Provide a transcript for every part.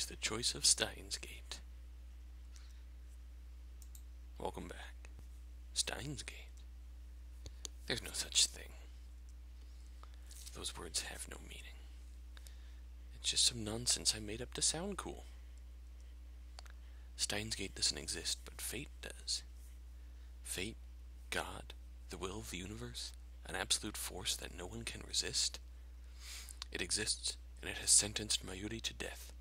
is the choice of Steins Gate. Welcome back. Steins Gate? There's no such thing. Those words have no meaning. It's just some nonsense I made up to sound cool. Steins Gate doesn't exist, but fate does. Fate, God, the will of the universe, an absolute force that no one can resist. It exists, and it has sentenced Mayuri to death.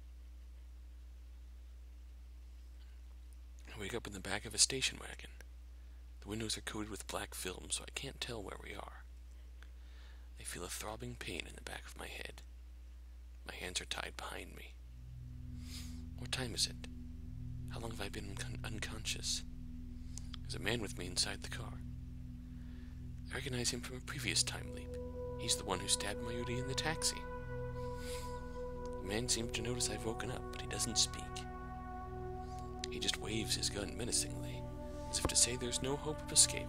I wake up in the back of a station wagon. The windows are coated with black film, so I can't tell where we are. I feel a throbbing pain in the back of my head. My hands are tied behind me. What time is it? How long have I been unconscious? There's a man with me inside the car. I recognize him from a previous time leap. He's the one who stabbed Mayuri in the taxi. The man seems to notice I've woken up, but he doesn't speak. He just waves his gun menacingly, as if to say there's no hope of escape.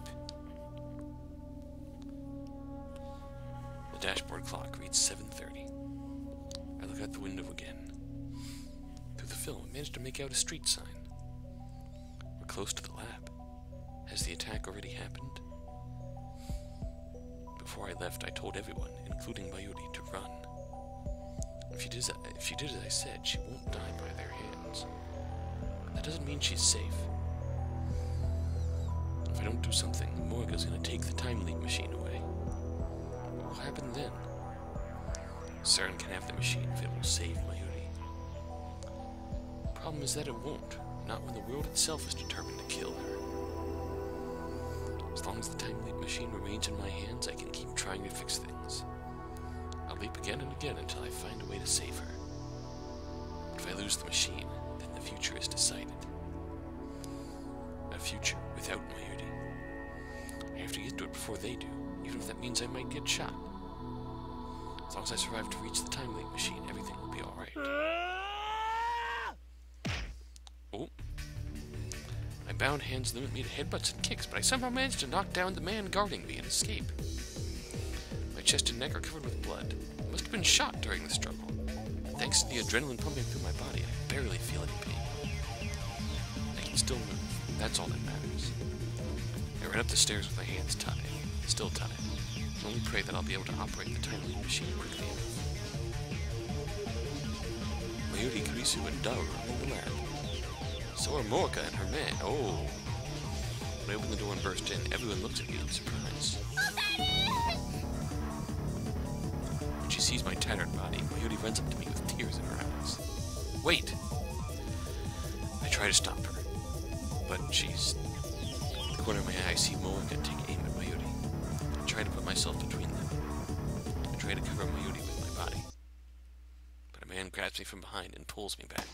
The dashboard clock reads 7:30. I look out the window again. Through the film, I managed to make out a street sign. We're close to the lab. Has the attack already happened? Before I left, I told everyone, including Mayuri, to run. If she did as I said, she won't die by their hands. That doesn't mean she's safe. If I don't do something, Morga's gonna take the time leap machine away. What will happen then? CERN can have the machine if it will save Mayuri. The problem is that it won't, not when the world itself is determined to kill her. As long as the time leap machine remains in my hands, I can keep trying to fix things. I'll leap again and again until I find a way to save her. But if I lose the machine, then the future is decided. A future without Mayuri. I have to get to it before they do, even if that means I might get shot. As long as I survive to reach the time leap machine, everything will be alright. Oh. My bound hands limit me to headbutts and kicks, but I somehow managed to knock down the man guarding me and escape. My chest and neck are covered with blood. I must have been shot during the struggle. Thanks to the adrenaline pumping through my body, I barely feel any pain. I can still move. That's all that matters. I ran up the stairs with my hands tied. Still tied. I only pray that I'll be able to operate the time leap machine quickly enough. Mayuri, Kurisu, and Daru are in the lab. So are Morga and her man. Oh! When I open the door and burst in, everyone looks at me in surprise. When she sees my tattered body, Mayuri runs up to me with tears in her eyes. Wait! I try to stop her, but she's... In the corner of my eye, I see Morga take aim at Mayuri. I try to put myself between them. I try to cover Mayuri with my body. But a man grabs me from behind and pulls me back.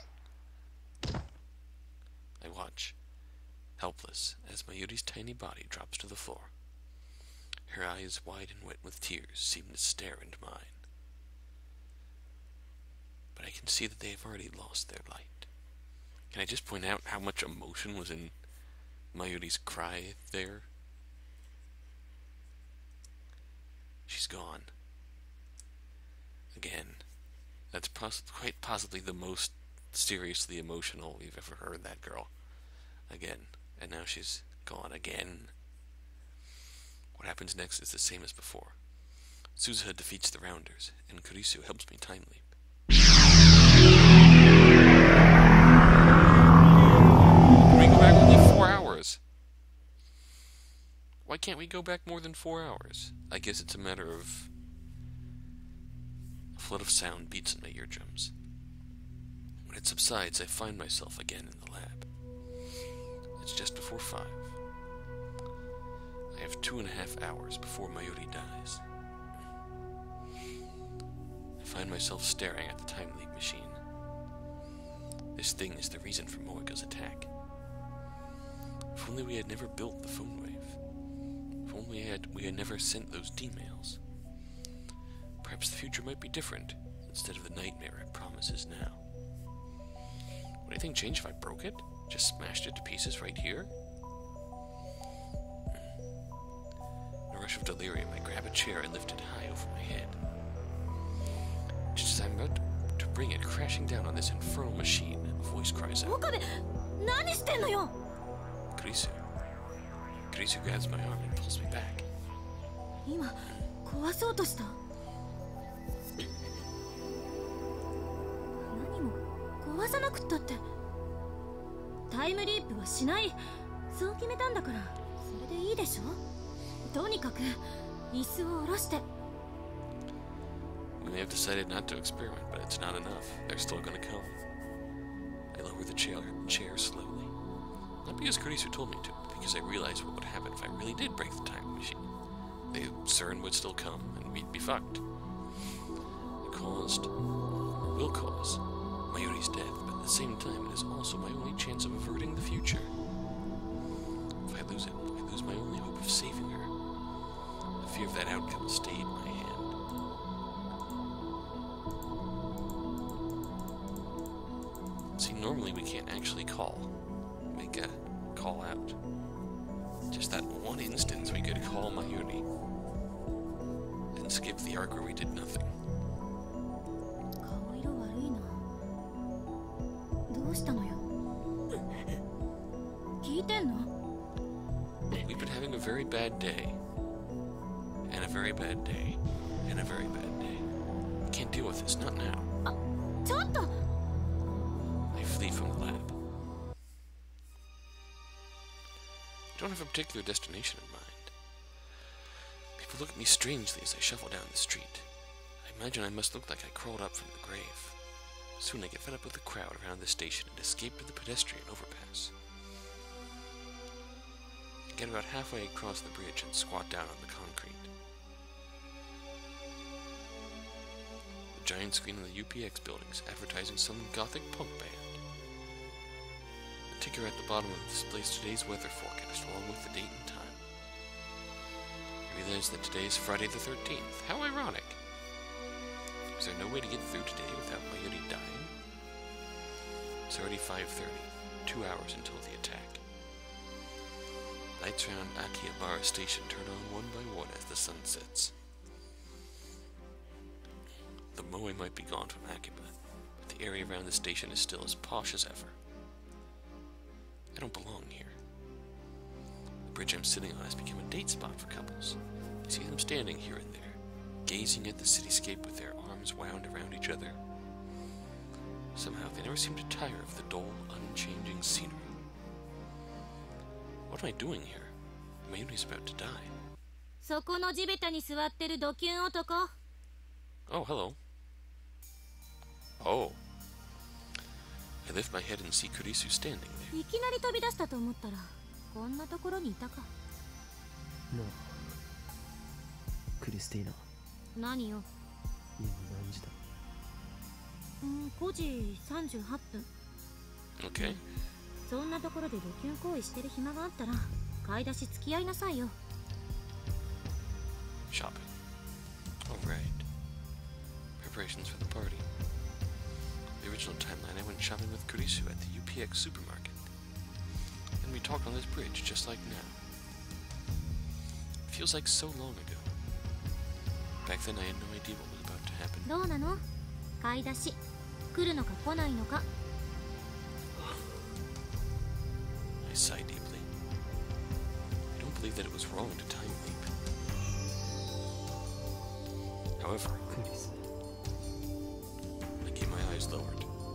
I watch, helpless, as Mayuri's tiny body drops to the floor. Her eyes, wide and wet with tears, seem to stare into mine. But I can see that they have already lost their light. Can I just point out how much emotion was in Mayuri's cry there? She's gone. Again. That's quite possibly the most seriously emotional we've ever heard that girl. Again. And now she's gone again. What happens next is the same as before. Suzuha defeats the Rounders, and Kurisu helps me time leap. Can we go back only 4 hours? Why can't we go back more than 4 hours? I guess it's a matter of... A flood of sound beats in my eardrums. When it subsides, I find myself again in the lab. It's just before 5. I have 2.5 hours before Mayuri dies. I find myself staring at the time leap machine. This thing is the reason for Morga's attack. If only we had never built the phone wave. If only we had never sent those D-mails. Perhaps the future might be different, instead of the nightmare it promises now. Would anything change if I broke it? Just smashed it to pieces right here? In a rush of delirium, I grab a chair and lift it high over my head. Just as I'm about to bring it crashing down on this infernal machine, a voice cries out. Okabe, nani shitten no yo? Kurisu. Kurisu grabs my arm and pulls me back. 今壊そうとした。何も壊さなくったって。タイムリープはしない。そう決めたんだから、それでいいでしょ。とにかく椅子を下ろして。 We may have decided not to experiment, but it's not enough. They're still gonna come. I lower the chair slowly. Not because Kurisu told me to, but because I realized what would happen if I really did break the time machine. The CERN would still come, and we'd be fucked. It caused, or will cause, Mayuri's death, but at the same time, it is also my only chance of averting the future. If I lose it, I lose my only hope of saving her. The fear of that outcome stayed my hand. See, normally we can't actually make a call out. Just that one instance we could call Mayuri and skip the arc where we did nothing. 顔色悪いな。どうしたのよ。聞いてんの？ We've been having a very bad day. And a very bad day. And a very bad day. I can't deal with this, not now. ちょっと。 I flee from the lab. I don't have a particular destination in mind. People look at me strangely as I shuffle down the street. I imagine I must look like I crawled up from the grave. Soon I get fed up with the crowd around the station and escape to the pedestrian overpass. I get about halfway across the bridge and squat down on the concrete. The giant screen in the UPX buildings advertising some gothic punk band. The ticker at the bottom of it displays today's weather forecast along with the date and time. I realize that today is Friday the 13th. How ironic! Is there no way to get through today without Mayuri dying? It's already 5:30, 2 hours until the attack. Lights around Akihabara Station turn on one by one as the sun sets. The moe might be gone from Akiba, but the area around the station is still as posh as ever. I don't belong here. The bridge I'm sitting on has become a date spot for couples. I see them standing here and there, gazing at the cityscape with their arms wound around each other. Somehow they never seem to tire of the dull, unchanging scenery. What am I doing here? Mayuri's about to die. そこの地べたに座ってるドキュン男。 Oh, hello. Oh. I lift my head and see Kurisu standing there. いきなり飛び出したと思ったら、こんなところにいたか。 なあ、クリスティーナ。 何よ。 今何時だ ？5時38分。 Okay. そんなところでドキュン行為してる暇があったら、買い出し付き合いなさいよ。 Shopping. Alright. Preparations for the party. The original timeline, I went shopping with Kurisu at the UPX supermarket. And we talked on this bridge, just like now. It feels like so long ago. Back then I had no idea what was about to happen. どうなの？買い出し。来るのか来ないのか。 I sigh deeply. I don't believe that it was wrong to time leap. However, クリス。 I keep my eyes lowered.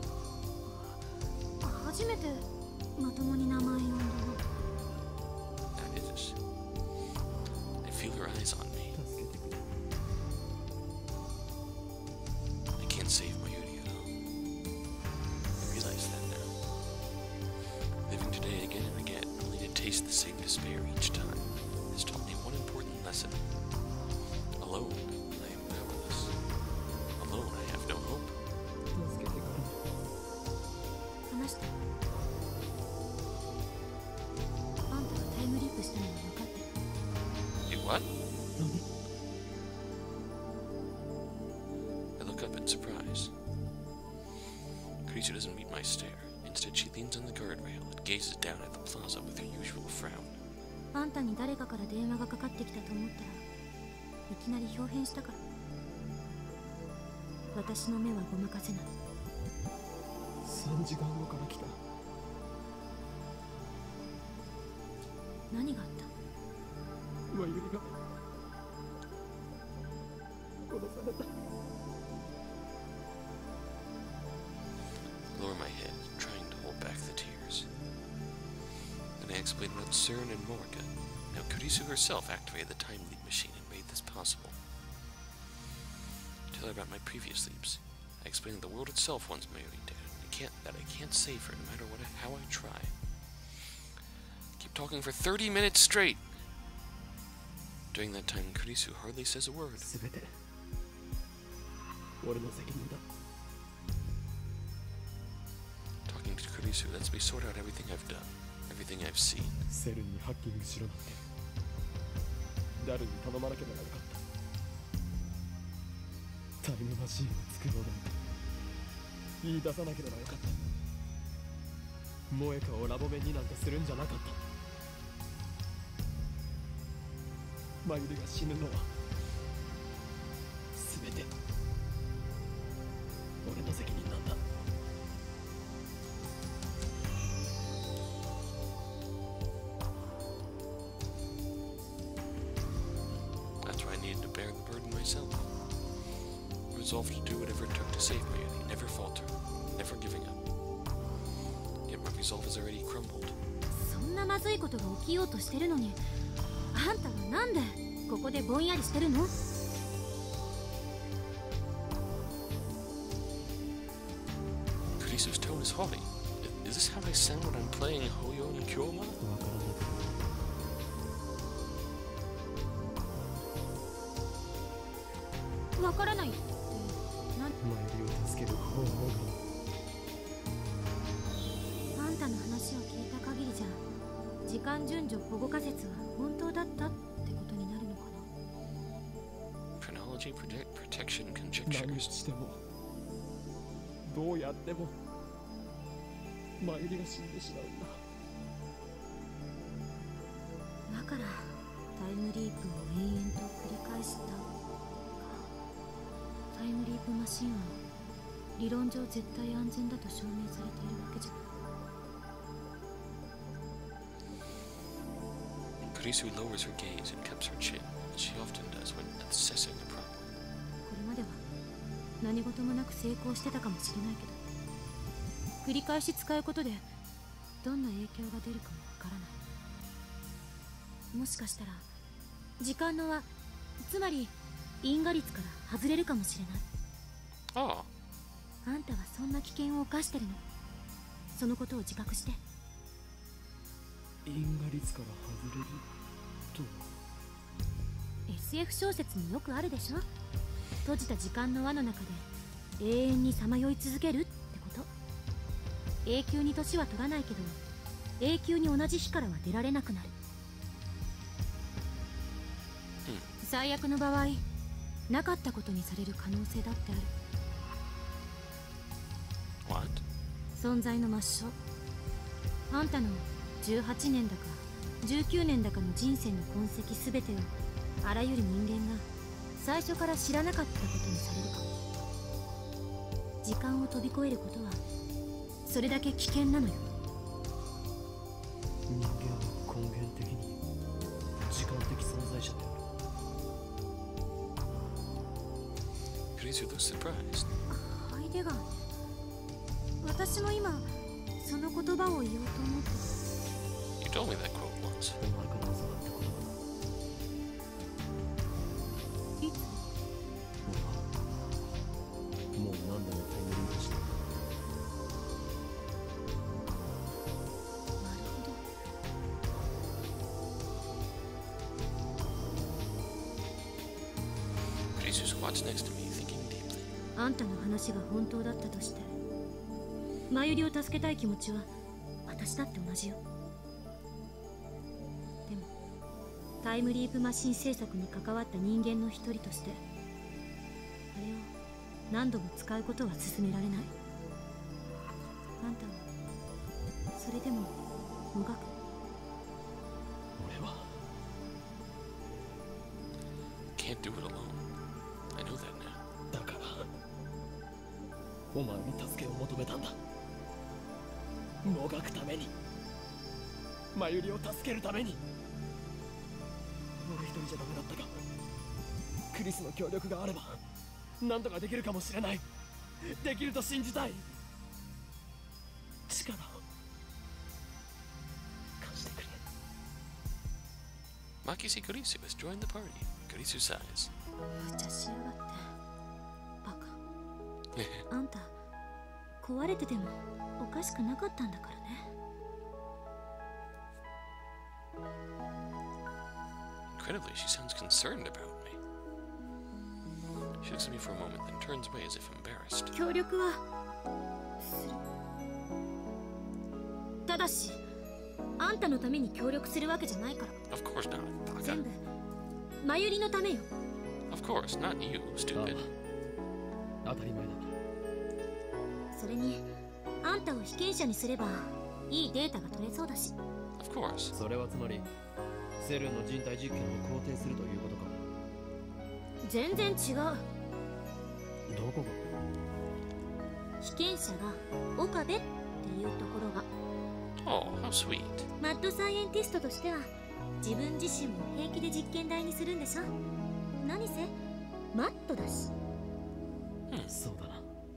初めてまともに名前呼んだの。 That is. I feel her eyes on me. 助けてくれ。 I can't save Mayuri at all. I realize that now. Living today again and again, only to taste the same despair each time, has taught me one important lesson. Alone, I am powerless. Alone, I have no hope. 助けてくれ。 話して。あんたがタイムリープしたのは分かってる。 You what? 何？ I look up in surprise. Kurisu doesn't meet my stare. Instead, she leans on the guardrail and gazes down at the plaza with her usual frown. あんたに誰かから電話がかかってきたと思ったら、いきなり表変したから。私の目はごまかせない。 3時間後から来た。 何があった？ マユリが殺された。 Lower my head, trying to hold back the tears. Then I explained about CERN and Morika. Now Kurisu herself activated the time leap machine and made this possible. Tell her about my previous leaps. I explained that the world itself wants Mayuri dead, and I can't save her no matter how I try. Keep talking for 30 minutes straight. During that time, Kurisu hardly says a word. すべて俺の責任だ。 Talking to Kurisu lets me sort out everything I've done, everything I've seen. セルにハッキングしろなんて誰に頼まなければならなかった。タイムマシーンを作ろうなんて言い出さなければよかった。萌香をラボ弁になんかするんじゃなかった。マユリが死ぬのは全て俺の責任なんだ。 That's why I needed to bear the burden myself. Resolved to do whatever it took to save Mayuri, never falter, never giving up. Yet my resolve has already crumbled. そんなまずいことが起きようとしてるのに、あんたはなんでここでぼんやりしてるの ？Kurisu's tone is haughty. Is this how I sound when I'm playing Hoyo and Kyoma? わからないって何？ マユリを助ける方法が。 あんたの話を聞いた限りじゃ、時間順序保護仮説は本当だったってことになるのかな。 Chronology protection 何 conjectures. してもどうやってもマユリが死んでしまうんだ。 だからタイムリープを延々と繰り返したか。タイムリープマシンは理論上絶対安全だと証明されているわけじゃ。 Kurisu lowers her gaze and cups her chin, as she often does when assessing a problem. これまでは何事もなく成功してたかもしれないけど、繰り返し使うことでどんな影響が出るかもわからない。もしかしたら時間の輪、つまり因果率から外れるかもしれない。 Ah, あんたはそんな危険を冒してるの。そのことを自覚して。 因果率から外れると。 SF 小説によくあるでしょ。閉じた時間の輪の中で永遠にさまよい続けるってこと。永久に年は取らないけど、永久に同じ日からは出られなくなる。最悪の場合、なかったことにされる可能性だってある。 what? 存在の抹消。あんたの18年だか19年だかの人生の痕跡すべてをあらゆる人間が最初から知らなかったことにされるかも。時間を飛び越えることはそれだけ危険なのよ。 人間は根源的に時間的存在者である。 Kurisu looks surprised. ハイデガー、私も今その言葉を言おうと思って。 You told me that quote once. お前から教わった言葉だ。 いつ？ 俺はもう何度もタイムリープした。 なるほど。 Kurisu squats next to me, thinking deeply. あんたの話が本当だったとして、マユリを助けたい気持ちは私だって同じよ。でもタイムリープマシン制作に関わった人間の一人としてあれを何度も使うことは勧められない。あんたはそれでももがく。 俺は Can't do it alone. I know that now. だからお前に助けを求めたんだ。 もがくために、マユリを助けるために。俺一人じゃダメだったが、クリスの協力があれば何とかできるかもしれない。できると信じたい。力を貸してくれ。 Makise Kurisu has joined the party. Kurisu sighs. 無茶しやがってバカ。あんた壊れててもおかしくなかったんだからね。 Incredibly, she sounds concerned about me. She looks at me for a moment, then turns away as if embarrassed. 協力はする。ただしあんたのために協力するわけじゃないから。 Of course not, 全 Baka. 部マユリのためよ。 Of course, not you, stupid. 当たり前だ。 それにあんたを被験者にすればいいデータが取れそうだし。 Of course. それはつまりセルンの人体実験を肯定するということか。 全然違う。 どこが？ 被験者が岡部っていうところが。 Oh, how sweet. マッドサイエンティストとしては自分自身も平気で実験台にするんでしょ。何せマットだし。 そうだな。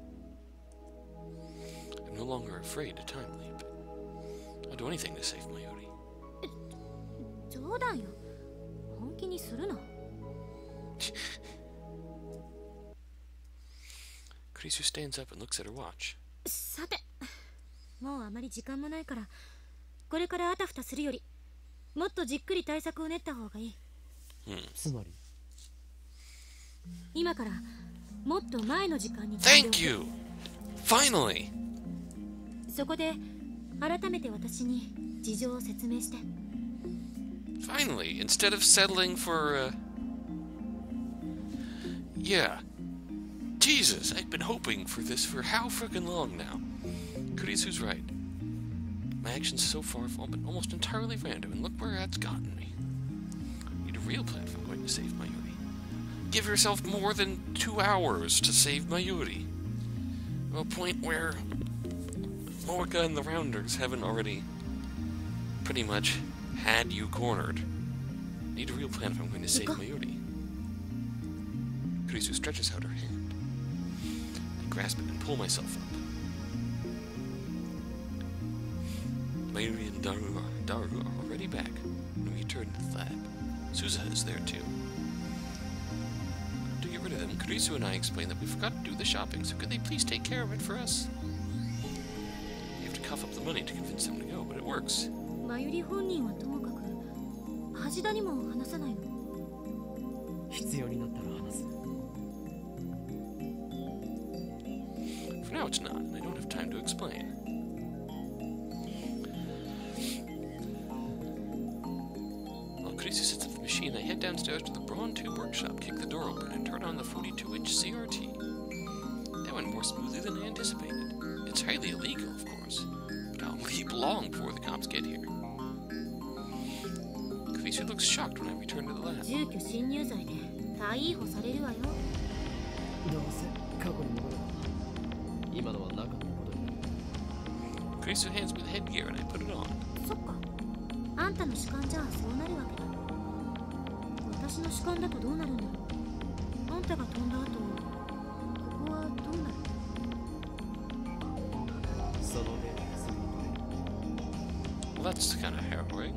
I'm no longer afraid to time leap. I'll do anything to save Mayuri. 冗談よ。本気にするな。 Kurisu stands up and looks at her watch. さて、もうあまり時間もないからこれからあたふたするよりもっとじっくり対策を練った方がいい。 つまり今からもっと前の時間に。 Thank you! Finally! そこで改めて私に事情を説明して。 Finally, instead of settling for, Yeah. Jesus, I've been hoping for this for how frickin' long now. Kurisu's right. My actions so far have all been almost entirely random, and look where that's gotten me. I need a real plan if I'm going to save Mayuri. Give yourself more than 2 hours to save Mayuri. To a point where Moeka and the Rounders haven't already pretty much had you cornered. Need a real plan if I'm going to save Mayuri. Kurisu stretches out her hand. I grasp it and pull myself up. Mayuri and Daru are already back when we return to the lab. Suza is there too. To get rid of them, Kurisu and I explain that we forgot to do the shopping, so could they please take care of it for us? You have to cough up the money to convince them to go, but it works. マユリ本人はともかく橋田にも話さないの？ 必要になったら話す。 For now it's not, and I don't have time to explain. While Kurisu sits at the machine, I head downstairs to the Brawn Tube workshop, kick the door open, and turn on the 42-inch CRT. That went more smoothly than I anticipated. It's highly illegal, of course, but I'll leap long before the cops get here. Kurisu looks shocked when I return to the lab. 住居侵入罪で逮捕されるわよ。 どうせ過去に戻れば今のはなかったことになる。 Kurisu hands me the headgear and I put it on. そっか。あんたの主観じゃそうなるわけだ。私の主観だとどうなるんだろう。あんたが飛んだ後、ここはどうなる？ その例です。 Well, that's kind of harrowing.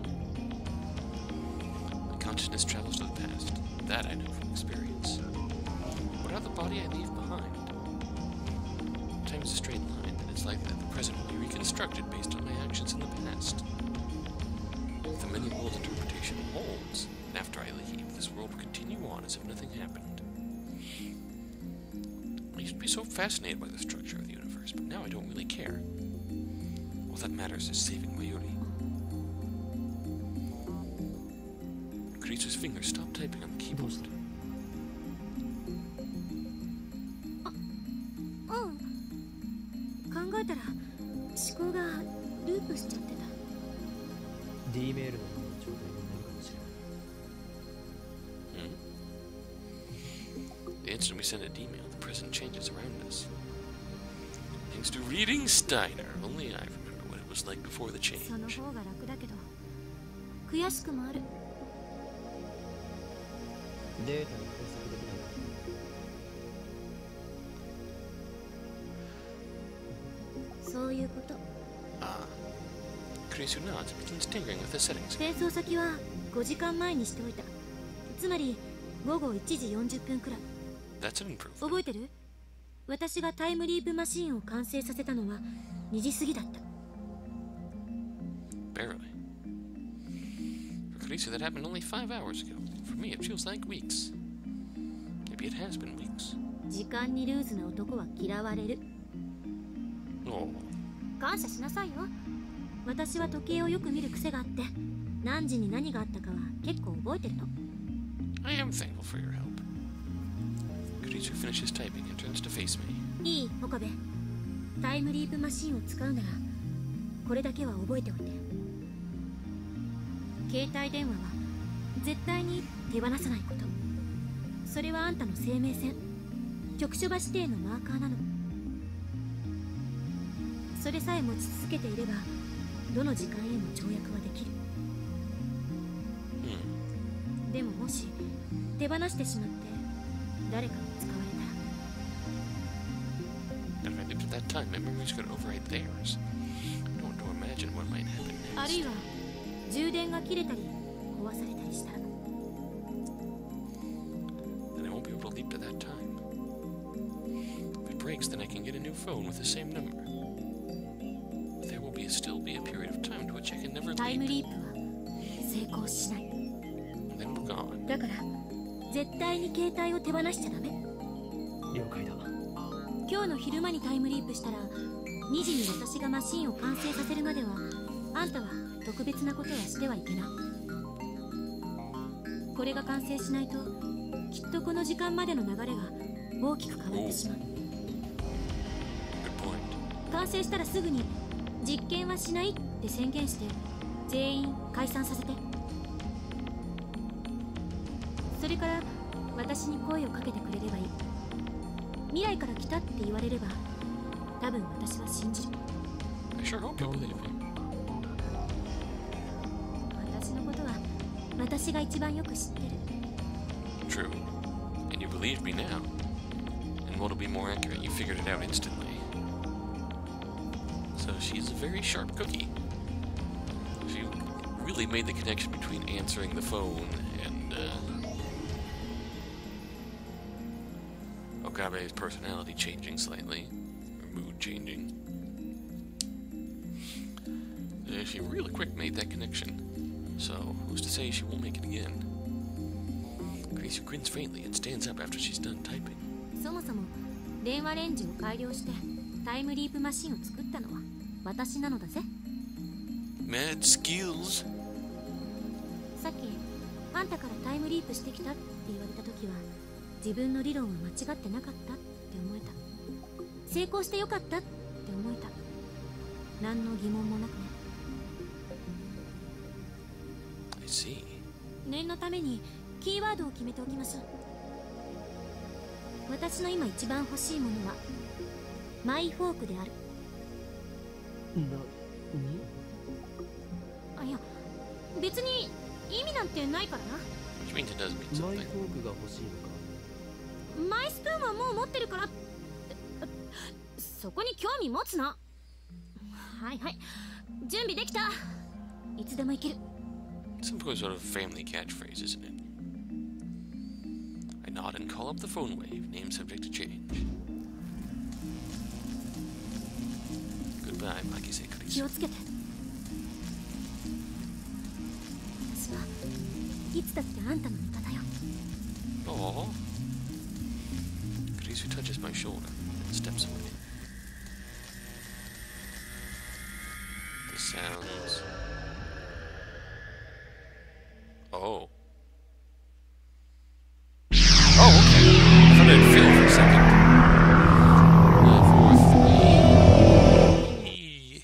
My consciousness travels to the past. That I know from experience. Without the body I leave behind. Time is a straight line, and it's likely that the present will be reconstructed based on my actions in the past. If the many world interpretation holds, and after I leave, this world will continue on as if nothing happened. I used to be so fascinated by the structure of the universe, but now I don't really care. All that matters is saving Mayuri. Kurisu's fingers stop typing on the keyboard. 考えたら思考がループしちゃってた。 D メールのような状態になるかもしれない。 The instant we send a D-mail, the present changes around us. Thanks to reading Steiner, only I remember what it was was like before the change. その方が楽だけど悔しくもある。 データに分析できないか。 そういうこと。 Kurisu nods and begins tinkering with the settings. 転送先は5時間前にしておいた。つまり午後1時40分くらい。 That's an improvement. 覚えてる？私がタイムリープマシーンを完成させたのは2時過ぎだった。 Barely. For Kurisu, that happened only 5 hours ago. For me, it feels like weeks. Maybe it has been weeks. 時間にルーズな男は嫌われる。 Oh. 感謝しなさいよ。私は時計をよく見る癖があって、何時に何があったかは結構覚えてるの。 I am thankful for your help. Kurisu finishes typing and turns to face me. いい、岡部。タイムリープマシンを使うならこれだけは覚えておいて。携帯電話は絶対に手放さないこと。それはあんたの生命線、局所場指定のマーカーなの。それさえ持ち続けていればどの時間へも跳躍はできる。でももし手放してしまって誰かに使われたら。 But if I lived at that time, my memories could override theirs. I don't want to imagine what might happen ある next. いは充電が切れたり壊されたりしたら。 Then I won't be able to leap to that time. If it breaks, then I can get a new phone with the same number. But there will still be a period of time to which I can never タイム leap. リープは成功しない。 Then we're gone. だから絶対に携帯を手放しちゃダメ。 了解だ。 今日の昼間にタイムリープしたら2時に私がマシンを完成させるまではあんたは特別なことはしてはいけない。これが完成しないときっとこの時間までの流れが大きく変わってしまう。 Good point. 完成したらすぐに実験はしないって宣言して全員解散させて。それから私に声をかけてくれればいい。未来から来たって言われれば多分私は信じる。 I sure hope you'll believe me. 私のことは私が一番よく知ってる。 True. And you believe me now. And what'll be more accurate, you figured it out instantly. So she's a very sharp cookie. She really made the connection between answering the phone and, Okabe's personality changing slightly. Or mood changing. She really quick made that connection. So, who's to say she won't make it again? Kurisu grins faintly and stands up after she's done typing. そもそも電話レンジを改良してタイムリープマシンを作ったのは私なのだぜ。 Mad skills! さっきあんたからタイムリープしてきたって言われた時は自分の理論は間違ってなかったって思えた。成功してよかったって思えた。何の疑問もなくね。 I see. 念のためにキーワードを決めておきましょう。私の今一番欲しいものはマイフォークである。あ、いや別に意味なんてないからな。 Which means it does mean マイ something. フォークが欲しいのか。 マイスプーンはもう持ってるから。そこに興味持つな。はいはい、準備できた。いつでも行ける。 Some sort of family catchphrase, isn't it? I nod and call up the phone wave, name subject to change. Goodbye, Makise 気 Kurisu. をつけて。私はいつだってあんたの味方よ。 Aww. Kurisu touches my shoulder and steps away. The sounds. Oh. Oh, okay. I thought I'd fail for a second. 4, 3.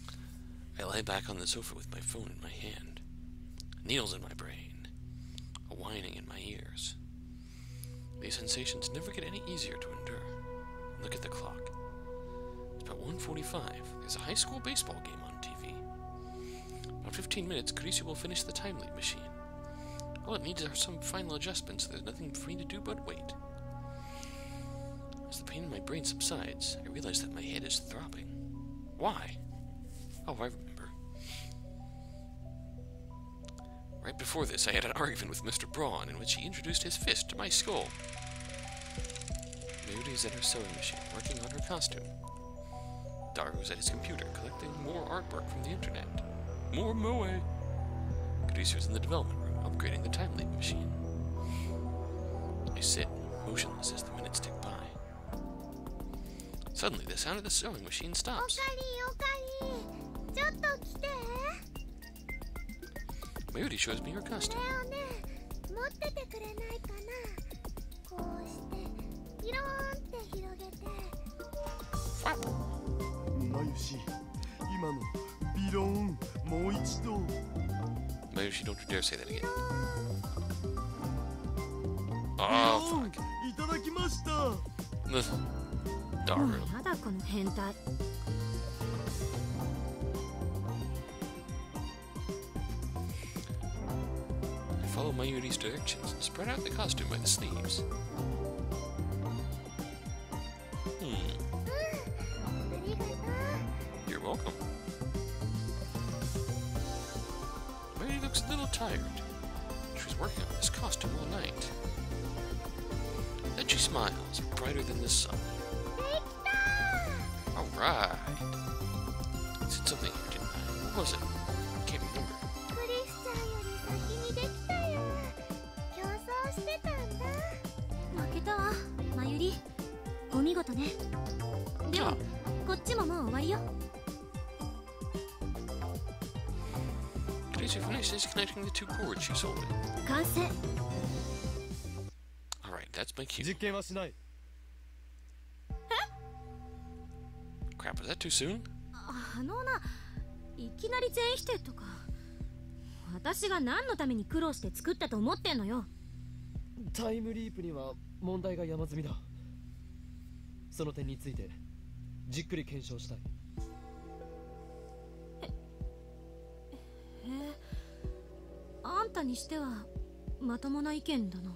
I lie back on the sofa with my phone in my hand. Needles in my brain. A whining in my ears. These sensations never get any easier to endure. Look at the clock. It's about 1:45. There's a high school baseball game on TV. About 15 minutes, Kurisu will finish the time leap machine. All it needs are some final adjustments, so there's nothing for me to do but wait. As the pain in my brain subsides, I realize that my head is throbbing. Why? Oh, I remember. Right before this, I had an argument with Mr. Braun in which he introduced his fist to my skull. Mayuri is at her sewing machine, working on her costume. Daru is at his computer, collecting more artwork from the internet. More moe! Kurisu is in the development room, upgrading the time leap machine. I sit, motionless as the minutes tick by. Suddenly, the sound of the sewing machine stops. Mayuri shows me her costume. Flap. Mayushi, don't you dare say that again. Oh, fuck. Daru. やだこの変態。 I follow Mayuri's directions and spread out the costume by the sleeves. You're welcome. Mayuri looks a little tired. She was working on this costume all night. Then she smiles, brighter than the sun. Alright. I said something here, didn't I? What was it? I can't remember. Ah. こっちももう終わりよ。 Kurisu finished disconnecting the two cords she sold it. 完成。 Alright, that's my cue. 実験はしない。 Crap, was that too soon? いきなり全否定とか。私が何のために苦労して作ったと思ってんのよ。 タイムリープには問題が山積みだ。その点についてじっくり検証したい。 あんたにしてはまともな意見だな。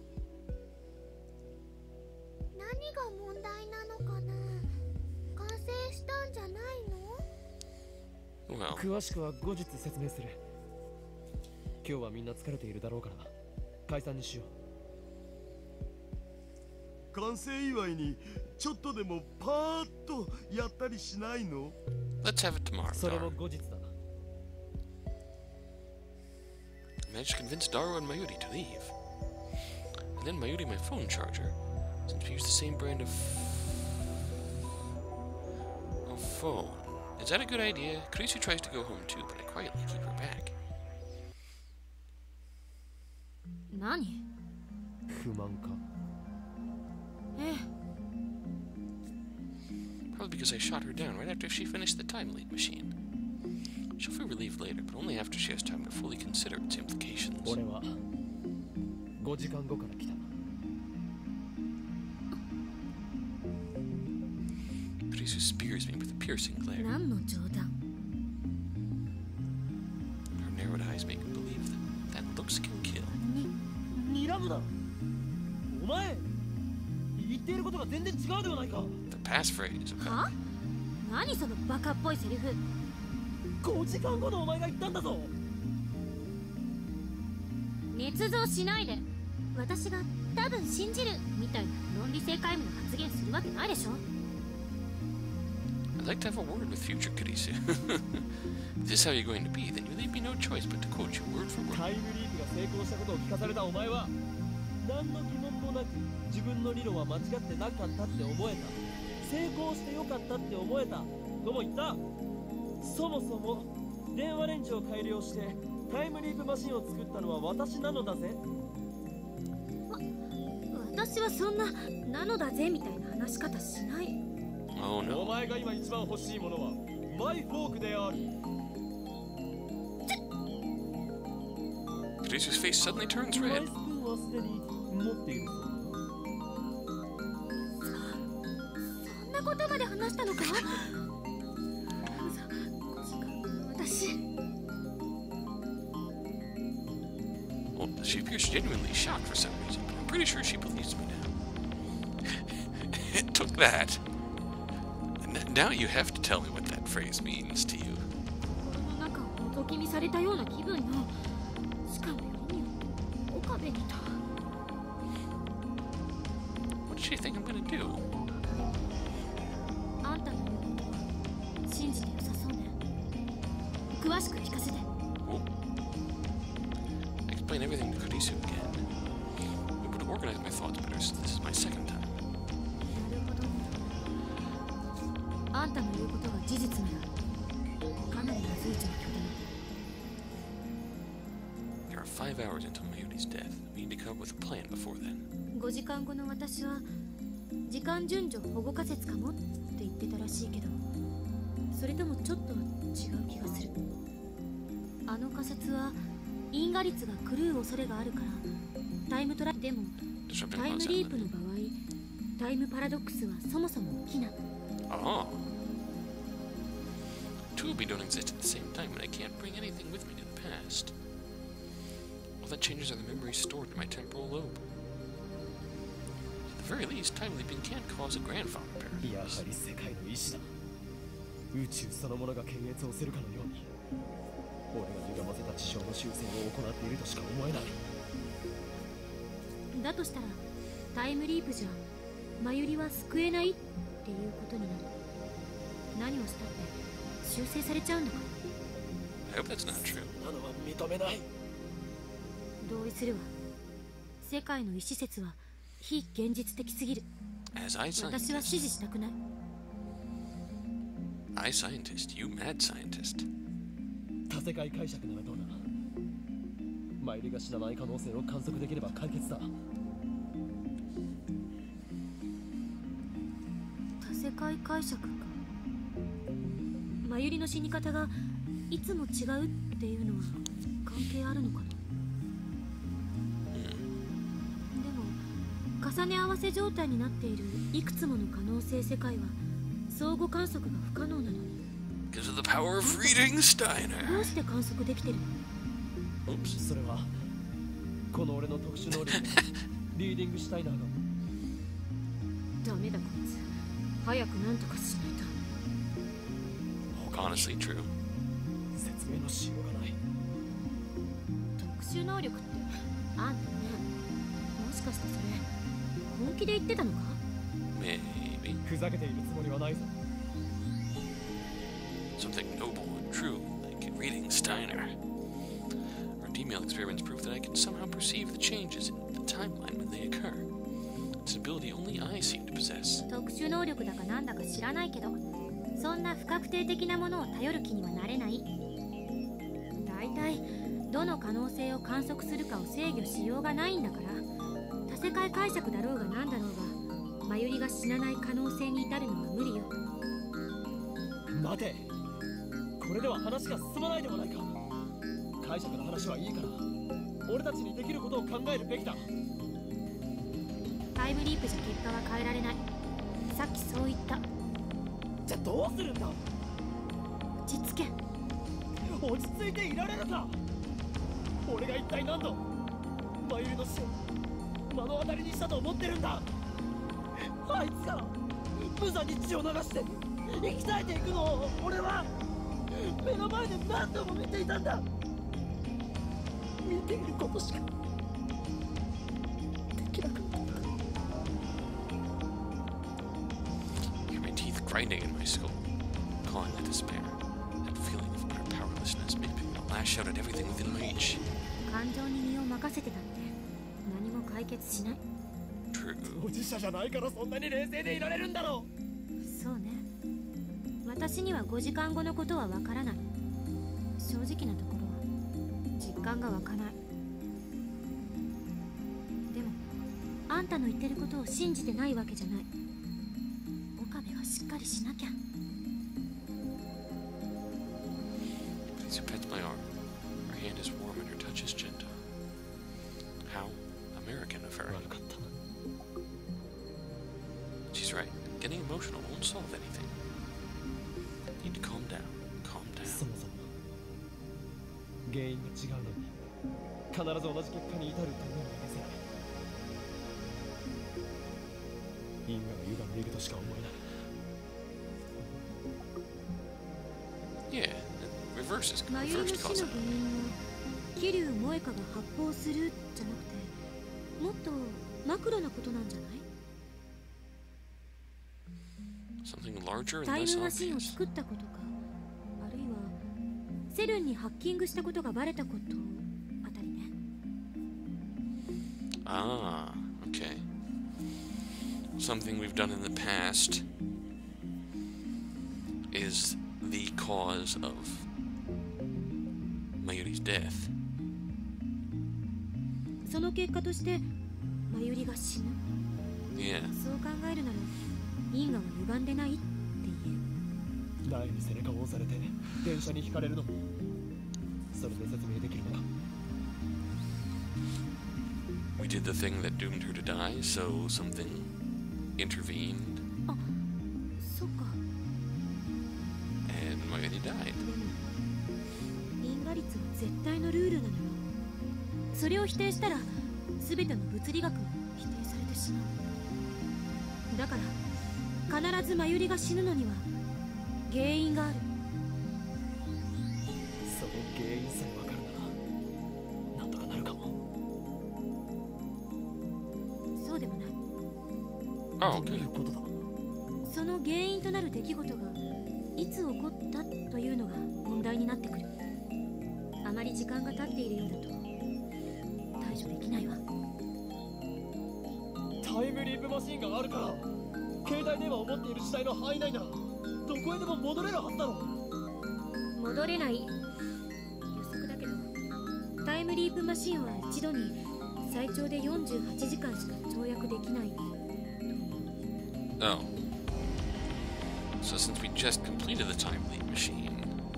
何が問題なのかな。完成したんじゃないの？ Well, 詳しくは後日説明する。今日はみんな疲れているだろうから解散にしよう。 完成祝いにちょっとでもパーッとやったりしないの？ let's have it tomorrow, それも Daru. 後日だ。 I managed to convince Daru and Mayuri to leave. And then Mayuri, my phone charger, since we use the same brand of phone. Is that a good idea? Kurisu tries to go home too, but I quietly keep her back. 何？ 不満か。 Probably because I shot her down right after she finished the time leap machine. She'll feel relieved later, but only after she has time to fully consider its implications. 俺は5時間後から来た。 Kurisu spears me with a piercing glare. 何の冗談？ Her narrowed eyes make me believe that looks can kill. 睨むな。お前言っていることが全然違うではないか。 The passphrase, okay. は？何そのバカっぽいセリフ。 5時間後のお前が言ったんだぞ。 捏造しないで。私が多分信じるみたいな論理性皆無の発言するわけないでしょ。 I'd like to have a word with future Kurisu. If this is how you're going to be, then you leave me no choice but to quote you word for タ word. イムリープが成功したことを聞かされたお前は何の疑問もなく自分の理論は間違ってなかったって思えた。成功してよかったって思えたとも言った。そもそも電話レンジを改良してタイムリープマシンを作ったのは私なのだぜ。 私はそんななのだぜみたいな話し方しない。 Oh お no. 前が今一番欲しいものはマイフォークである。 Producer's face suddenly turns ライ red. スプーンはすでに持っているそうそんなことまで話したのか。私 Well, she appears genuinely shocked for some reason, but I'm pretty sure she believes me now. It took that. Now you have to tell me what that phrase means to you. 心の中を覗き見されたような気分の。しかもよりによって岡部にと。 What does she think I'm gonna do? あんたの言うことは信じて良さそうね。詳しく聞かせて。 Well, I explain everything to Kurisu again. It would organize my thoughts better since this is my second time. なるほどね。あんたの言うことが事実ならかなりまずい状況だね。 There are 5 hours until Mayuri's death. We need to come up with a plan before then. 5時間後の私は時間順序保護仮説かもって言ってたらしいけど、それともちょっと違う気がする。あの仮説は因果率が狂う恐れがあるからタイムトラでも Disrupting タイム concept. リープの場合タイムパラドックスはそもそも起きない。 Oh. Two of me don't exist at the same time, and I can't bring anything with me to the past. All that changes are the memories stored in my temporal lobe. At the very least, time leaping can't cause a grandfather やは paradox. り世界の意志だ。宇宙そのものが検閲をするかのように俺が歪ませた地上の修正を行っているとしか思えない。 だとしたらタイムリープじゃマユリは救えないっていうことになる。何をしたって修正されちゃうんだから。 I hope that's not true. なのは認めない。 同意するわ。世界の意思説は非現実的すぎる。 As I 私は scientist, 支持したくない。 I scientist, you mad scientist. 多世界解釈ならどうだ。マイリが死なない可能性を観測できれば解決だ。 多世界解釈か。マユリの死に方がいつも違うっていうのは関係あるのかな。でも重ね合わせ状態になっているいくつもの可能性世界は相互観測が不可能なのに Because of the power of reading Steiner. どうして観測できてるの。 Oops. それはこの俺の特殊能力リーディングシュタイナーが。 ダメだこいつ。早くなんとかしないと。 Honestly, true. 説明のしようがない。 特殊能力ってあんたね、もしかしてそれ本気で言ってたのか。 Maybe. ふざけているつもりはないぞ。 Something noble and true, like reading Steiner. Our DML experiments prove that I can somehow perceive the changes in the timeline when they occur. It's an ability only I seem to possess. 特殊能力だかなんだか知らないけど、そんな不確定的なものを頼る気にはなれない。だいたいどの可能性を観測するかを制御しようがないんだから、多世界解釈だろうがなんだろうがマユリが死なない可能性に至るのは無理よ。 待て、これでは話が進まないではないか。解釈の話はいいから俺たちにできることを考えるべきだ。 タイムリープじゃ結果は変えられない。さっきそう言った。 じゃあどうするんだ。 落ち着け。 落ち着いていられるか。俺が一体何度マユリの死を目の当たりにしたと思ってるんだ。あいつが無残に血を流して生き絶えていくのを俺は目の前で何度も見ていたんだ。見ていることしかできなかった。 I hear my teeth grinding in my skull, calling the despair. That feeling of utter powerlessness makes me want to lash out at everything within my reach. 感情に身を任せてたって何も解決しない。 True. 当事者じゃないからそんなに冷静でいられるんだろう。 そうね。私には5時間後のことはわからない。正直なところは実感が湧かない。でもあんたの言ってることを信じてないわけじゃない。岡部はしっかりしなきゃ。 She pets my arm. Her hand is warm and her touch is gentle. solve anything. You need to calm down. Calm そ down. もそも原因が違うのに必ず同じ結果に至るというのは許せない。因果が歪んでいるとしか思えない。 Yeah, reverse 真由美 reversed の死 cause. の原因は桐生萌香が発砲するじゃなくて、もっとマクロなことなんじゃない？ Something larger and タイ less ムマシンを obvious. 作ったことか、あるいはセルンにハッキングしたことがバレたことあたりね。 Ah, okay. Something we've done in the past is the cause of Mayuri's death. その結果として真由里が死ぬ。 Yeah. そう考えるなら因果は歪んでないって言える。 苗に背中を押されて電車にひかれるのもそれで説明できるのか。 We did the thing that doomed her to die, so something intervened そっか。 and Mayuri died. でも因果率は絶対のルールなのよ。それを否定したら全ての物理学も否定されてしまう。だから必ず真由里が死ぬのには原因がある。 その原因さえわかるならなんとかなるかも。 そうでもない。 Oh, どうい okay. うことだ。 その原因となる出来事がいつ起こったというのが問題になってくる。あまり時間が経っているようだと対処できないわ。 タイムリープマシンがあるから携帯電話を持っている時代の範囲内ならどこへでも戻れるはずだろ。 戻れない。予測だけどタイムリープマシンは一度に最長で48時間しか跳躍できない。 Oh. So since we just completed the time leap machine,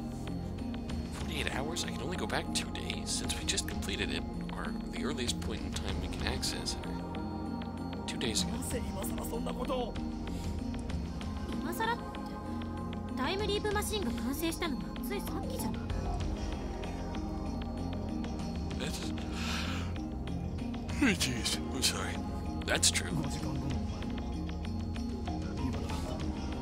48 hours? I can only go back 2 days since we just completed it, or the earliest point in time we can access it. 2 days ago. なぜ今さらそんなことを。 今さらってタイムリープマシンが完成したのはついさっきじゃない。 That's... Oh, jeez. I'm sorry. That's true. 5時間後も今だかった。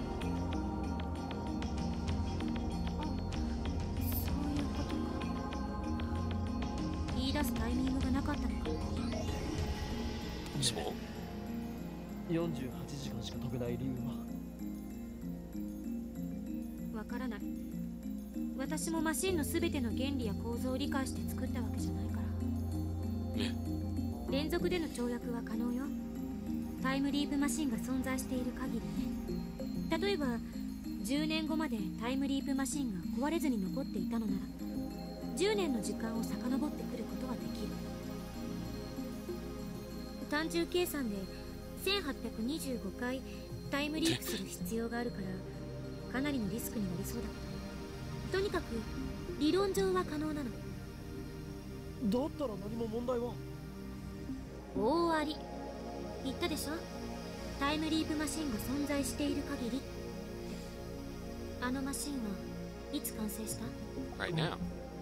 そういうことか。言い出すタイミングがなかったのか。 Small. 48時間しか飛べない理由は。 わからない。私もマシンの全ての原理や構造を理解して作ったわけじゃないから。 Yeah. 連続での跳躍は可能よ。タイムリープマシンが存在している限りね。例えば10年後までタイムリープマシンが壊れずに残っていたのなら10年の時間を遡ってくることはできる。単純計算で1825回タイムリープする必要があるからかなりのリスクになりそうだけど、とにかく理論上は可能なの。 だったら何も問題は。 大あり。言ったでしょ、タイムリープマシンが存在している限りって。あのマシンはいつ完成した？ Right now.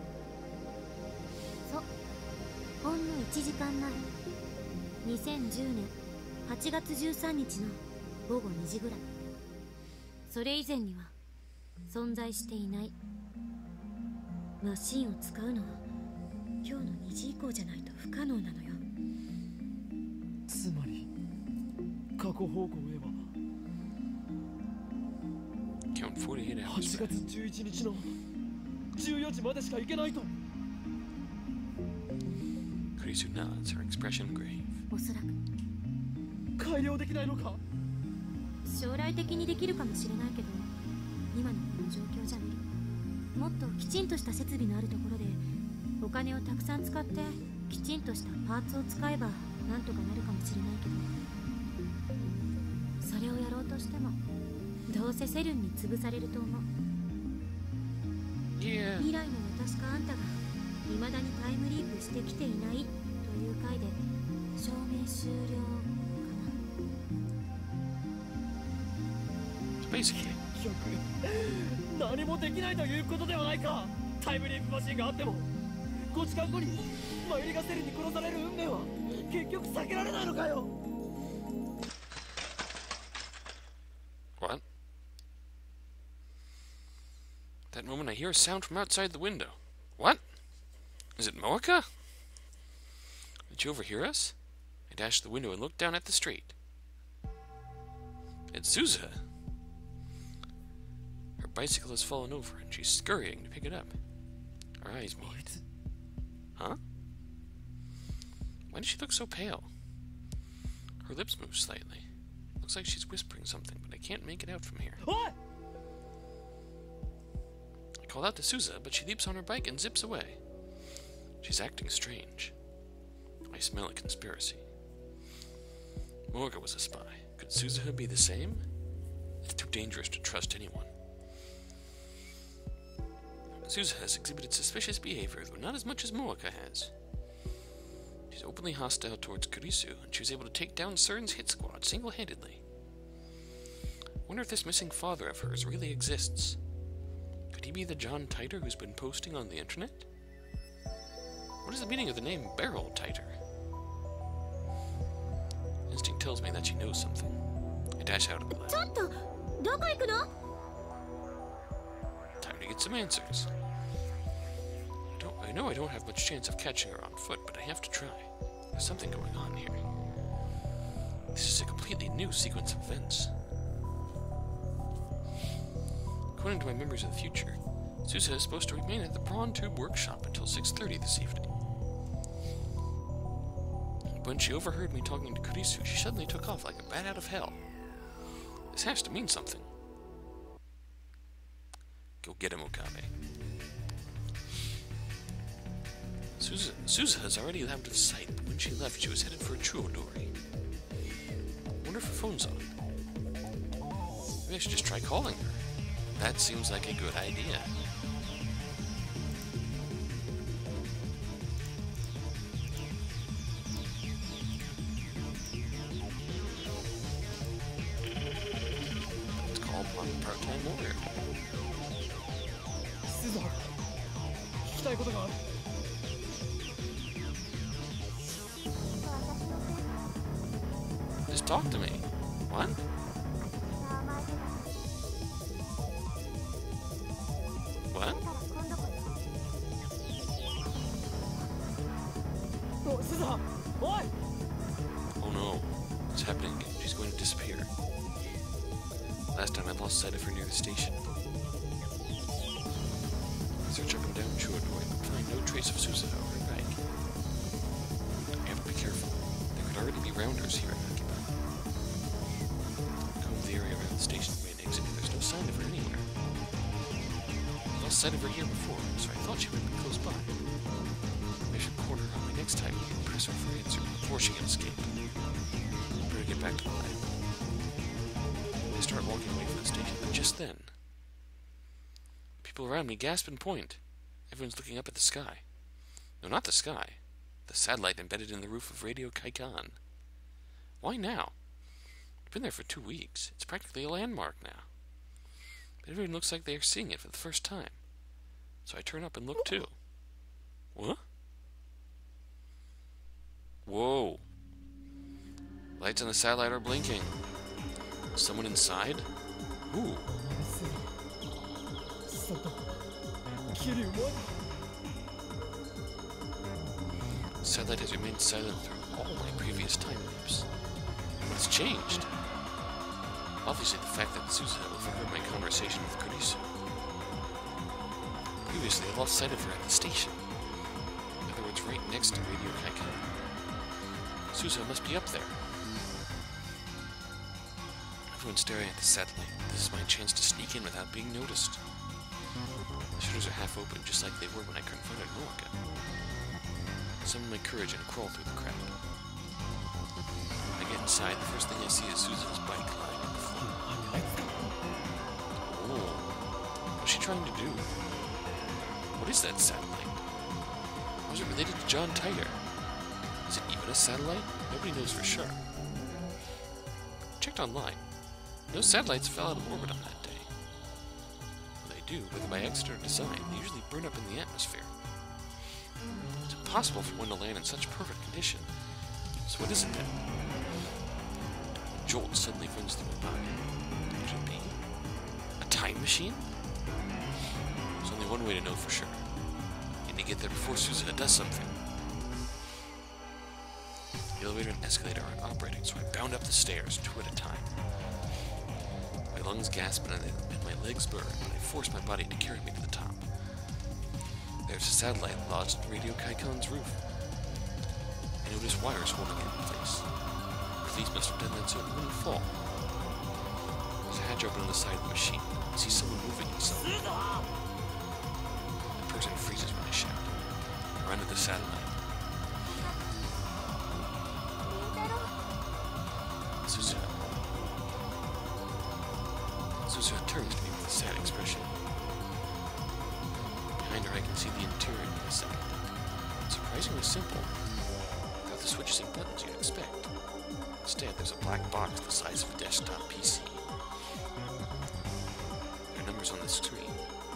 そう、ほんの1時間前、2010年8月13日の午後2時ぐらい。それ以前には存在していない。マシンを使うのは今日の2時以降じゃないと不可能なのよ。 つまり過去方向へは Count 48 hours. 8月11日の14時までしか行けないと。 Kurisu nods, her expression grave. おそらく改良できないのか。 将来的にできるかもしれないけど、今のこの状況じゃ無理。もっときちんとした設備のあるところでお金をたくさん使ってきちんとしたパーツを使えばなんとかなるかもしれないけど、それをやろうとしてもどうせセルンに潰されると思う。 Yeah. 未来の私かあんたが未だにタイムリープしてきていないという回で証明終了かな。 It's basically. 結局何もできないということではないか。タイムリープマシンがあっても5時間後にマユリがセルに殺される運命は結局避けられないのかよ。 What? At that moment I hear a sound from outside the window. What? Is it Moeka? Did you overhear us? I dashed to the window and looked down at the street. It's Suzuha. Her bicycle has fallen over and she's scurrying to pick it up. Our eyes meet. Huh? Why does she look so pale? Her lips move slightly. Looks like she's whispering something, but I can't make it out from here. What? I call out to Suzuha, but she leaps on her bike and zips away. She's acting strange. I smell a conspiracy. Moeka was a spy. Could Suzuha be the same? It's too dangerous to trust anyone. Suzuha has exhibited suspicious behavior, though not as much as Moeka has. She's openly hostile towards Kurisu, and she was able to take down CERN's hit squad single-handedly. I wonder if this missing father of hers really exists. Could he be the John Titer who's been posting on the internet? What is the meaning of the name Beryl Titer? Instinct tells me that she knows something. I dash out of the lab. ちょっとどこ行くの？ Time to get some answers. I know I don't have much chance of catching her on foot, but I have to try. There's something going on here. This is a completely new sequence of events. According to my memories of the future, Suzuha is supposed to remain at the Prawn Tube workshop until 6:30 this evening. When she overheard me talking to Kurisu, she suddenly took off like a bat out of hell. This has to mean something. Go get him, Okabe. Suzuha's already out of sight, but when she left, she was headed for a Chuodori. I wonder if her phone's on. Maybe I should just try calling her. That seems like a good idea. Let's call upon a part-time lawyer. スザ聞きたいことがある。 Just talk to me. What? What? おいスザおい Oh no. It's happening again. She's going to disappear. Last time I lost sight of her near the station. I search up and down Chuodori, but find no trace of Suzuha or her bike. I have to be careful. There could already be rounders here at Akiba. Comb the area around the station's main exit. There's no sign of her anywhere. I lost sight of her here before, so I thought she might be close by. I should corner her on my next time and press her for answer before she can escape. Better get back to the lab. I start walking away from the station, but just then, people around me gasp and point. Everyone's looking up at the sky. No, not the sky. The satellite embedded in the roof of Radio Kaikan. Why now? It's been there for 2 weeks. It's practically a landmark now. But everyone looks like they are seeing it for the first time. So I turn up and look too. What? Whoa. Lights on the satellite are blinking. Someone inside? Who? そっと桐生も The satellite has remained silent through all my previous time loops. What's changed? Obviously the fact that Suzuha overheard my conversation with Kurisu. Previously I lost sight of her at the station. In other words, right next to Radio Kaikan. Suzuha must be up there. Everyone's staring at the satellite. This is my chance to sneak in without being noticed. The shutters are half open, just like they were when I confronted Moeka. I summon my courage and crawl through the crowd. When I get inside, the first thing I see is Suzuha's bike lying on the floor. Oh, what's she trying to do? What is that satellite? How is it related to John Titer? Is it even a satellite? Nobody knows for sure. I checked online. No satellites fell out of orbit on that day. When they do, whether by accident or design, they usually burn up in the atmosphere. It's impossible for one to land in such perfect condition. So what is it then? A jolt suddenly runs through my body. Could it be a time machine? There's only one way to know for sure. I need to get there before Suzuha does something. The elevator and escalator aren't operating, so I bound up the stairs, 2 at a time. My lungs gasp and my legs burn, and I force my body to carry me to the top. There's a satellite lodged in Radio Kaikon's roof. I notice wires holding it in place. Police must have done that so it wouldn't fall. There's a hatch open on the side of the machine. I see someone moving inside. The person freezes when I shout. I run to the satellite. Suzuha turns to me with a sad expression. Behind her I can see the interior of the second. It's surprisingly simple. Without the switches and buttons you'd expect. Instead, there's a black box the size of a desktop PC. There are numbers on the screen.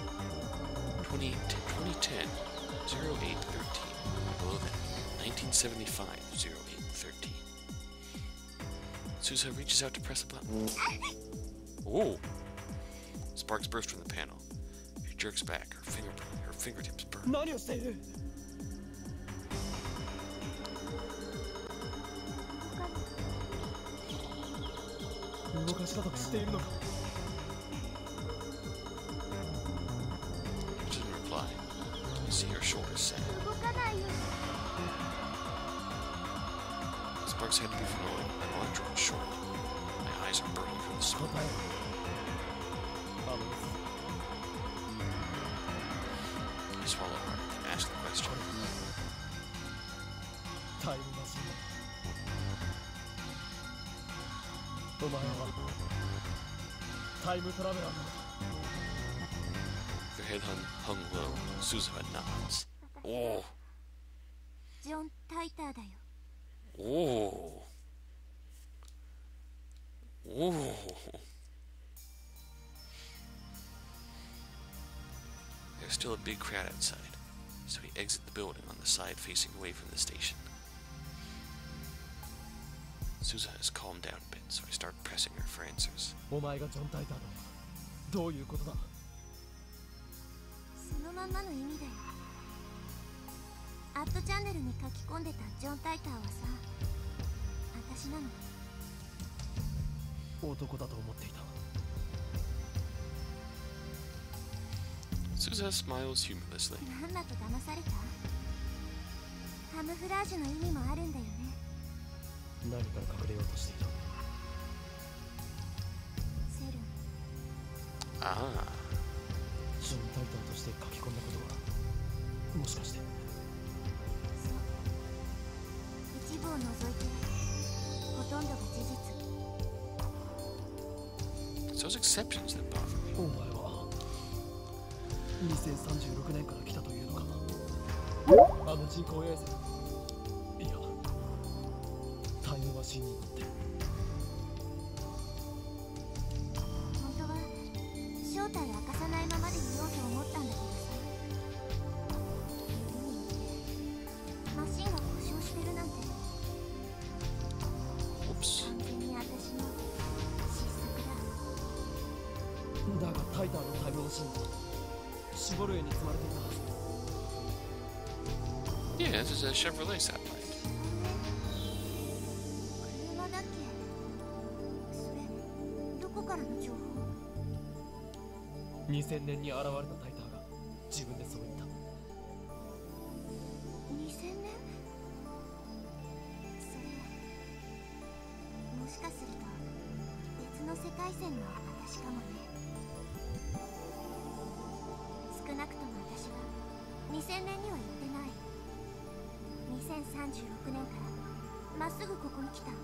2010 0813. Below that, 1975 0813. Suzuha reaches out to press a button. Oh! Sparks burst from the panel. She jerks back. Her fingertips burn. 何をしている？動かし方を知っているのか？ She doesn't reply. You see her shoulders sag. 動かないよ。 Sparks had to be familiar. My arm drawn short. My eyes are burning from the smoke. 答えろ。 I swallow hard and ask the question. タイムマシンだ。お前はタイムトラベラーなのか？ Their head hung low. Suzuha nods. Oh! ジョン・タイターだよ。 Oh! Oh! There's still a big crowd outside, so we exit the building on the side facing away from the station. Suzuha has calmed down a bit, so I start pressing her for answers. お前がジョン・タイターだ。どういうことだ？ そのまんまの意味だよ。アットチャンネルに書き込んでたジョン・タイターはさ、私なの。 男だと思っていた。 Suzuha smiles humorlessly. なんだと騙された？カムフラージュの意味もあるんだよね。 何から隠れようとしていた？ セルン。 Ah. ジョン・タイターとして書き込んだことはもしかして？ そう。一部を除いてほとんどが事実。 It's those exceptions that bother me. お前は2036年から来たというのか？あの人工衛星、いやタイムマシンに乗って。 本当は正体明かさないままでいようと思ったんだけどさ。マシンが故障してるなんて。 Oops. 完全に私の失策だ。 だがタイターのタイムマシンはシボルエに積まれていたはず。 Yeah, this is a Chevrolet satellite. 車だっけ？それどこからの情報 2000年に現れたタイターが自分でそう言った。 ？2000年？それもしかすると別の世界線の私かもね。少なくとも私は2000年には行ってない。2036年からまっすぐここに来た。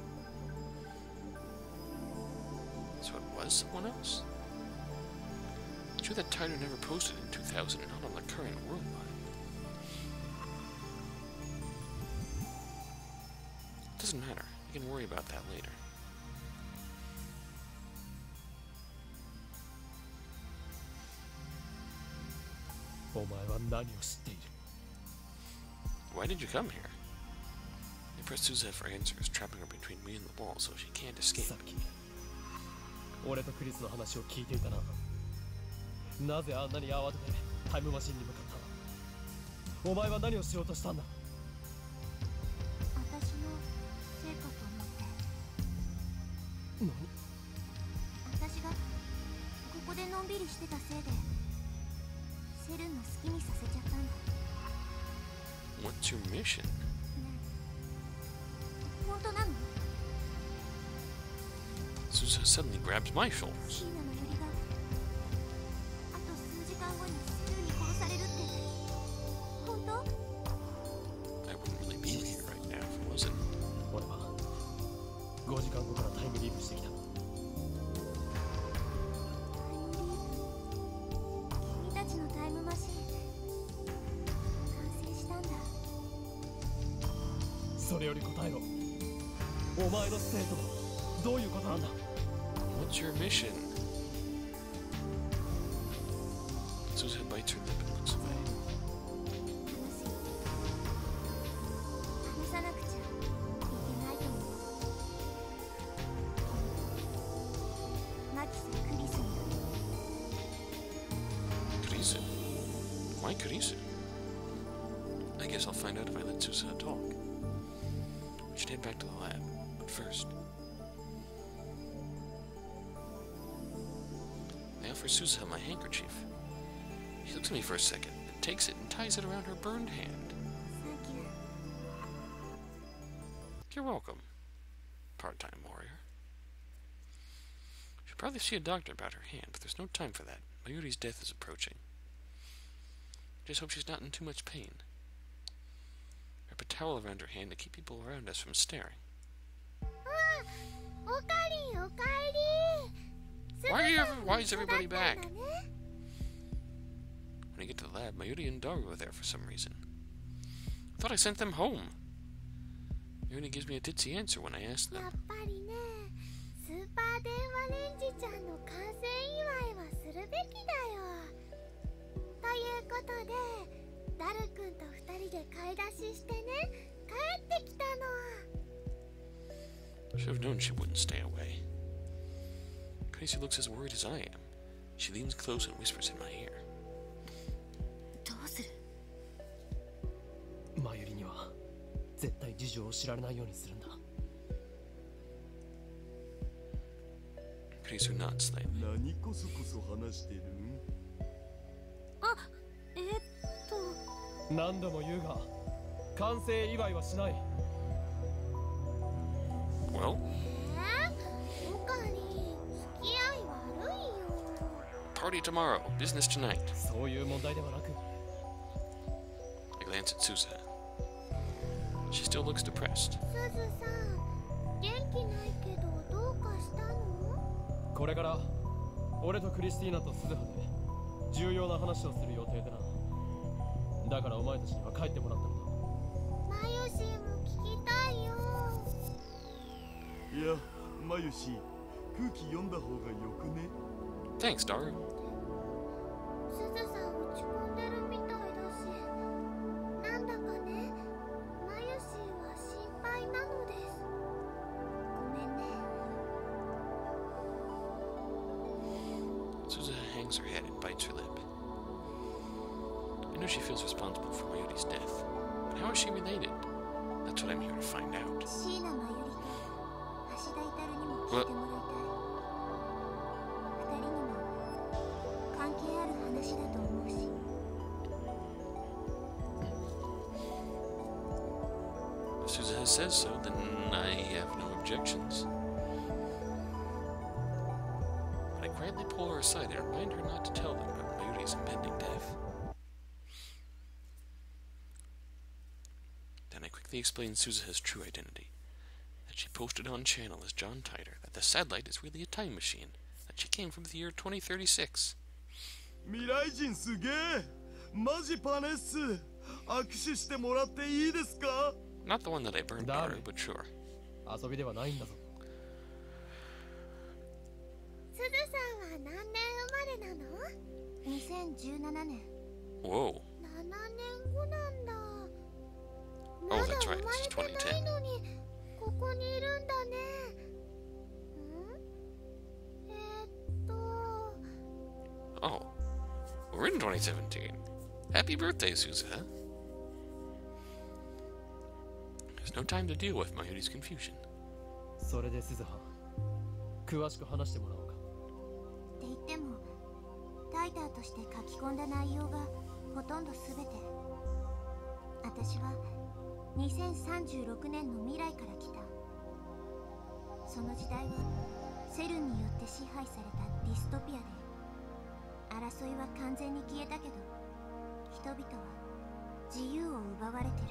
So it was someone else? It's true that Titan never posted in 2000 and not on the current world line. It doesn't matter. We can worry about that later. お前は何を知っている。 Why did you come here? I pressed Suzuha for answers, trapping her between me and the wall so she can't escape. さっき俺とクリスの話を聞いていたな。なぜあんなに慌ててタイムマシンに向かった。お前は何をしようとしたんだ。 私のせいかと思って。 何。 私がここでのんびりしてたせいでセルンの好きにさせちゃったんだ。 What's your mission? ねえ、本当なの？ Suzuha suddenly grabs my shoulders. 椎名のユリがあと数時間後にセルンに殺されるって本当？ I wouldn't really be here right now if it wasn't. 俺は5時間後からタイムリープしてきた。 君たちのタイムマシン完成したんだ。 それより答えろ。お前の生徒はどういうことなんだ。 What's your mission? Suzuha bites her lip and looks away. 話さなくちゃいけないと思う。マキサ・クリスに Kurisu? Why Kurisu? I guess I'll find out if I let Suzuha talk. We should head back to the lab, but first... I offer Suzuha my handkerchief. She looks at me for a second, then takes it and ties it around her burned hand. サンキュー。 You're welcome, part-time warrior. Should probably see a doctor about her hand, but there's no time for that. Mayuri's death is approaching. Just hope she's not in too much pain. Wrap a towel around her hand to keep people around us from staring. おかりんおかえり。 Why is everybody back? When I get to the lab, Mayuri and Daru are there for some reason. I thought I sent them home. Mayuri gives me a ditzy answer when I ask や them. っぱりね、スーパー電話レンジちゃんの完成祝いはするべきだよ。ということで、ダルくんと二人で買い出ししてね、帰ってきたの。 I should have known she wouldn't stay away. Casey looks as worried as I am. She leans close and whispers in my ear. どうする？ マユリには絶対事情を知られないようにするんだ。 Casey nods slightly. 何こそこそ話してるん？ あ、 何度も言うが完成祝いはしない。 Well, おかりん、付き合い悪いよ。 party tomorrow, business tonight. そういう問題ではなく、 I glance at Suzuha. She still looks depressed. すずさん、元気ないけどどうかしたの？ これから俺とクリスティーナと鈴葉で重要な話をする予定でな。だからお前たちには帰ってもらったのだ。 マユシンも聞きたいよ。 いや、マユシ、空気読んだ方がよくね？ Thanks, Daru. すずさん落ち込んでるみたいだし、なんだかね、マユシンは心配なのです。ごめんね。 Suzuha hangs her head and bites her lip. I know she feels responsible for Mayuri's death, but how is she related? That's what I'm here to find out. 椎名マユリと橋田至にも聞いてもらいたい。二人にも関係ある話だと思うし。 If Suzuha says so, then I have no objections. But I quietly pull her aside and remind her not to tell them about Mayuri's impending death. Then I quickly explain Suzuha's true identity. That she posted on channel as John Titor, that the satellite is really a time machine, that she came from the year 2036. 未来人すげえ。マジパネっす。握手してもらっていいですか？ Not the one that I burned, Daru, but sure. 遊びではないんだぞ。 すずさんは何年生まれなの？2017年。 Whoa. 7年後なんだ。 Oh, まだ that's right. 生ま This is れてない 2010. のにここにいるんだね。 Oh, we're in 2017. Happy birthday, Susa. There's no time to deal with Mayuri's confusion. それで鈴葉、詳しく話してもらおうか。 って言っても、タイターとして書き込んだ内容がほとんど全て。私は2036年の未来から来た。その時代はセルンによって支配されたディストピアで、争いは完全に消えたけど、人々は自由を奪われてる。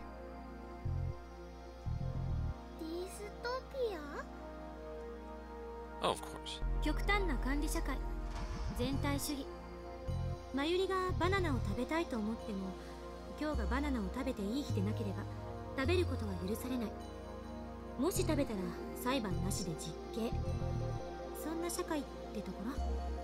ディストピア？ Oh, of course. 極端な管理社会、全体主義。マユリがバナナを食べたいと思っても、今日がバナナを食べていい日でなければ食べることは許されない。もし食べたら裁判なしで実刑。そんな社会ってところ。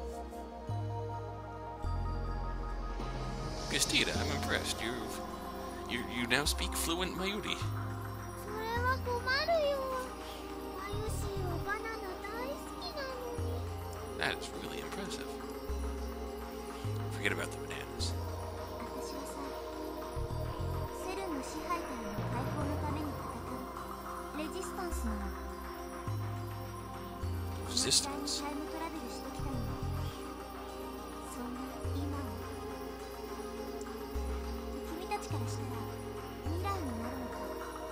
Gastita, I'm impressed. You now speak fluent Mayuri. それは困るよ。マユシーはバナナ大好きなのに。 That is really impressive. Forget about the bananas. 私はさ、セルンの支配からの解放のために戦うレジスタンスなの。この時代に Resistance. タイムトラベルしてきたの。そんな今を。君たちからしたら未来になるのか。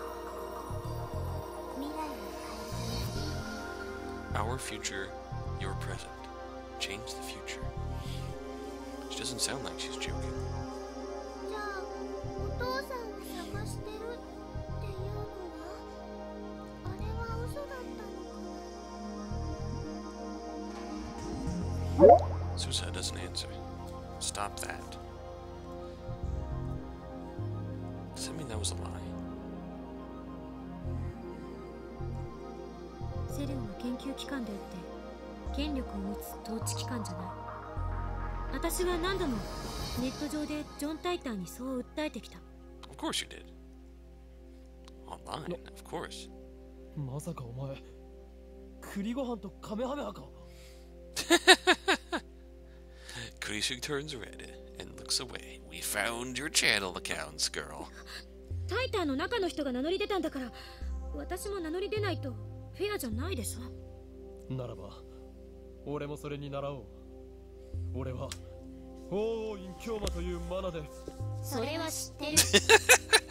未来を変えるため。 Our future, your present. Change the future. She doesn't sound like she's joking. じゃあ、お父さんを探してるっていうのは、あれは嘘だったのかな。 Susa doesn't answer. Stop that. Does that mean that was a lie? セルンは研究機関であって権力を持つ統治機関じゃない。私は何度もネット上でジョン・タイターにそう訴えてきた。 Of course you did. Online, of course. まさかお前、栗ご飯とカメハメハか。 Kurisu turns red and looks away. We found your channel accounts, girl. タイターの中の人が名乗り出たんだから、私も名乗り出ないとフェアじゃないでしょ。 ならば、俺もそれに習おう。俺は王院京馬というマナで。 それは知ってる。